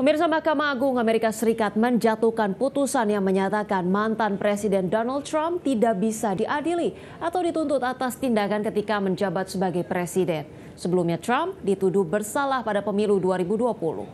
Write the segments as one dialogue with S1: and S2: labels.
S1: Pemirsa, Mahkamah Agung Amerika Serikat menjatuhkan putusan yang menyatakan mantan Presiden Donald Trump tidak bisa diadili atau dituntut atas tindakan ketika menjabat sebagai presiden. Sebelumnya Trump dituduh bersalah pada pemilu 2020.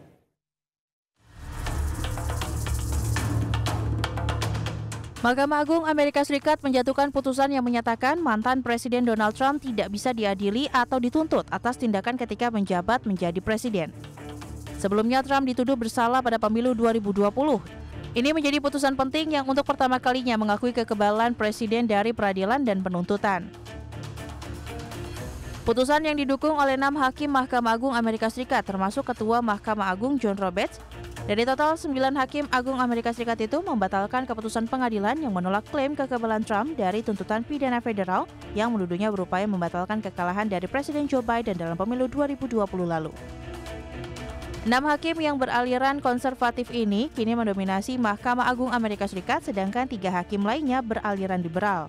S2: Mahkamah Agung Amerika Serikat menjatuhkan putusan yang menyatakan mantan Presiden Donald Trump tidak bisa diadili atau dituntut atas tindakan ketika menjabat menjadi presiden. Sebelumnya Trump dituduh bersalah pada pemilu 2020. Ini menjadi putusan penting yang untuk pertama kalinya mengakui kekebalan presiden dari peradilan dan penuntutan. Putusan yang didukung oleh 6 hakim Mahkamah Agung Amerika Serikat termasuk Ketua Mahkamah Agung John Roberts. Dari total 9 hakim Agung Amerika Serikat itu membatalkan keputusan pengadilan yang menolak klaim kekebalan Trump dari tuntutan pidana federal yang menuduhnya berupaya membatalkan kekalahan dari Presiden Joe Biden dalam pemilu 2020 lalu. 6 hakim yang beraliran konservatif ini kini mendominasi Mahkamah Agung Amerika Serikat, sedangkan 3 hakim lainnya beraliran liberal.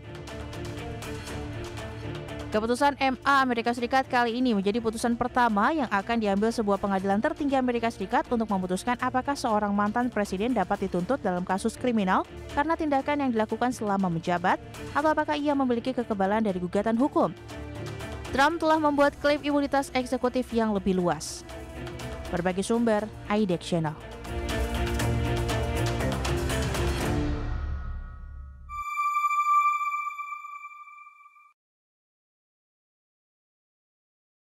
S2: Keputusan MA Amerika Serikat kali ini menjadi putusan pertama yang akan diambil sebuah pengadilan tertinggi Amerika Serikat untuk memutuskan apakah seorang mantan presiden dapat dituntut dalam kasus kriminal karena tindakan yang dilakukan selama menjabat, atau apakah ia memiliki kekebalan dari gugatan hukum. Trump telah membuat klaim imunitas eksekutif yang lebih luas. Berbagi sumber, IDEX Channel.